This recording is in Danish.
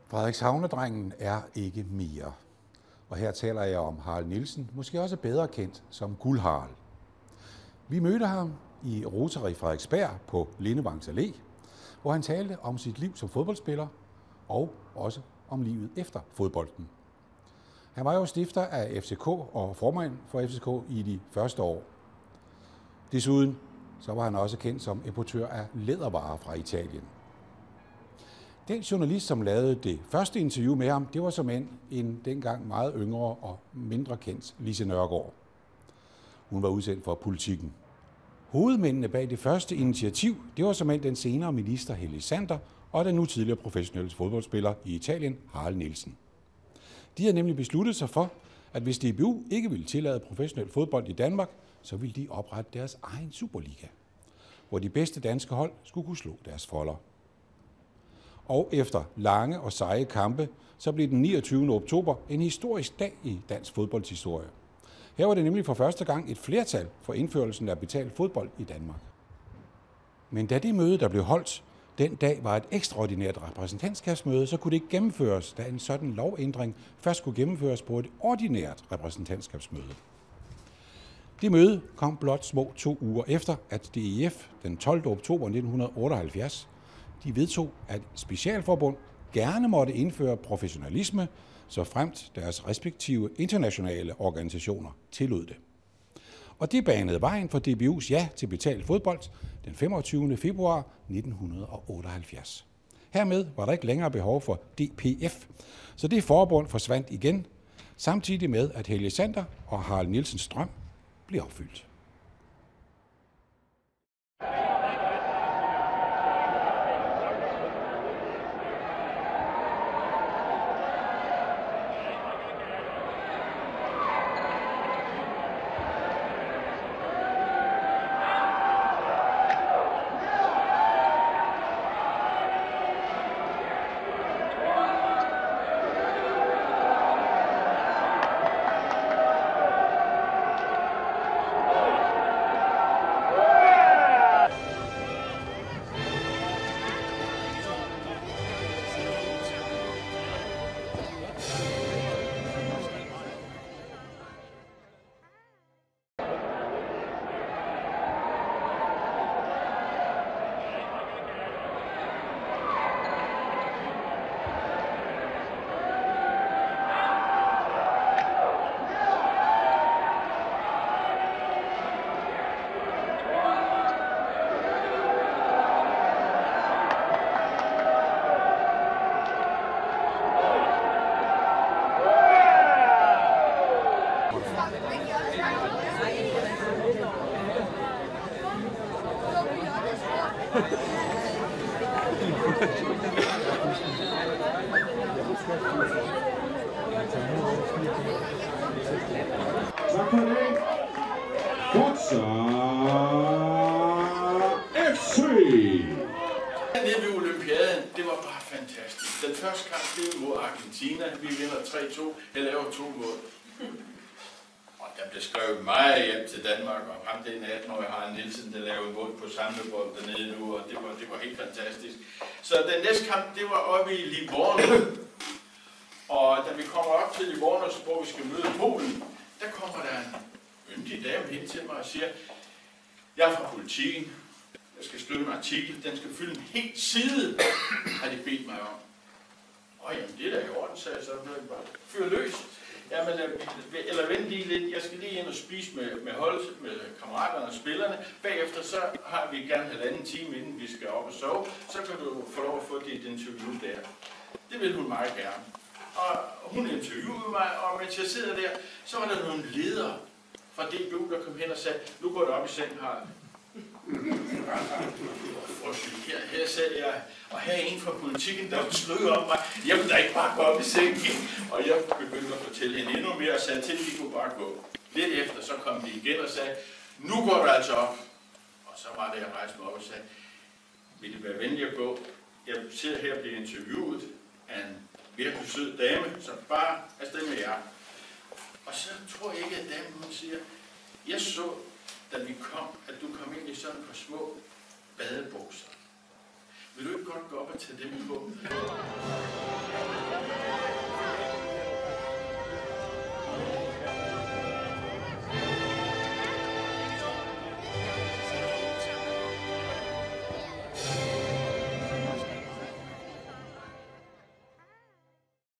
Frederikshavnedrengen er ikke mere. Og her taler jeg om Harald Nielsen, måske også bedre kendt som Guld-Harald. Vi mødte ham i Rotary Frederiksberg på Lindevangs Allé, hvor han talte om sit liv som fodboldspiller og også om livet efter fodbolden. Han var jo stifter af FCK og formand for FCK i de første år. Desuden så var han også kendt som importør af lædervarer fra Italien. Den journalist, som lavede det første interview med ham, det var såmænd en dengang meget yngre og mindre kendt Lise Nørgaard. Hun var udsendt for Politikken. Hovedmændene bag det første initiativ, det var såmænd den senere minister Helge Sander og den nu tidligere professionelle fodboldspiller i Italien, Harald Nielsen. De havde nemlig besluttet sig for, at hvis DBU ikke ville tillade professionel fodbold i Danmark, så ville de oprette deres egen Superliga, hvor de bedste danske hold skulle kunne slå deres folder. Og efter lange og seje kampe, så blev den 29. oktober en historisk dag i dansk fodboldshistorie. Her var det nemlig for første gang et flertal for indførelsen af betalt fodbold i Danmark. Men da det møde, der blev holdt den dag, var et ekstraordinært repræsentantskabsmøde, så kunne det ikke gennemføres, da en sådan lovændring først skulle gennemføres på et ordinært repræsentantskabsmøde. Det møde kom blot små 2 uger efter, at DIF den 12. oktober 1978 de vedtog, at specialforbund gerne måtte indføre professionalisme, så fremt deres respektive internationale organisationer tillod det. Og det banede vejen for DBU's ja til betalt fodbold den 25. februar 1978. Hermed var der ikke længere behov for DPF, så det forbund forsvandt igen, samtidig med at Helge Sander og Harald Nielsens drøm blev opfyldt. Tak for det. Forza FC. Nede ved Olympiaden, det var bare fantastisk. Den første kamp, det var mod Argentina. Vi vinder 3-2. Jeg laver 2 mål. Og der blev skrevet meget hjem til Danmark, og ham den 18-årige Harald Nielsen, der lavede mål på samlebold dernede nu, og det var helt fantastisk. Så den næste kamp, det var oppe i Livorno. Og da vi kommer op til Livorno, hvor vi skal møde Polen, der kommer der en yndig dame hen til mig og siger, jeg er fra Politikken, jeg skal skrive en artikel, den skal fylde en hel side, har de bedt mig om. Jamen det er da i orden, sagde jeg så, bare fyr løs. Jamen, eller vent lige lidt, jeg skal lige ind og spise med hold, med kammeraterne og spillerne. Bagefter så har vi gerne 1,5 time, inden vi skal op og sove, så kan du få lov at få dit interview der. Det vil hun meget gerne. Og hun interviewede mig, og mens jeg sidder der, så var der nogle ledere fra DBU, der kom hen og sagde, nu går det op i seng, Harald. Her sad jeg, og her er en fra Politikken, der sløg om mig. Jeg ville da ikke bare gå op i sengen. Og jeg begyndte at fortælle hende endnu mere, og sagde til, at de kunne bare gå. Lidt efter, så kom de igen og sagde, nu går du altså op. Og så var det, jeg rejste mig op og sagde, vil det være venlig at gå? Jeg sidder her og bliver interviewet af en virkelig sød dame, som bare afsted med jer. Og så tror jeg ikke, at damen hun siger, jeg så, da vi kom, at du kom ind i sådan et par små badebukser. Vil du ikke godt gå op og tage dem på?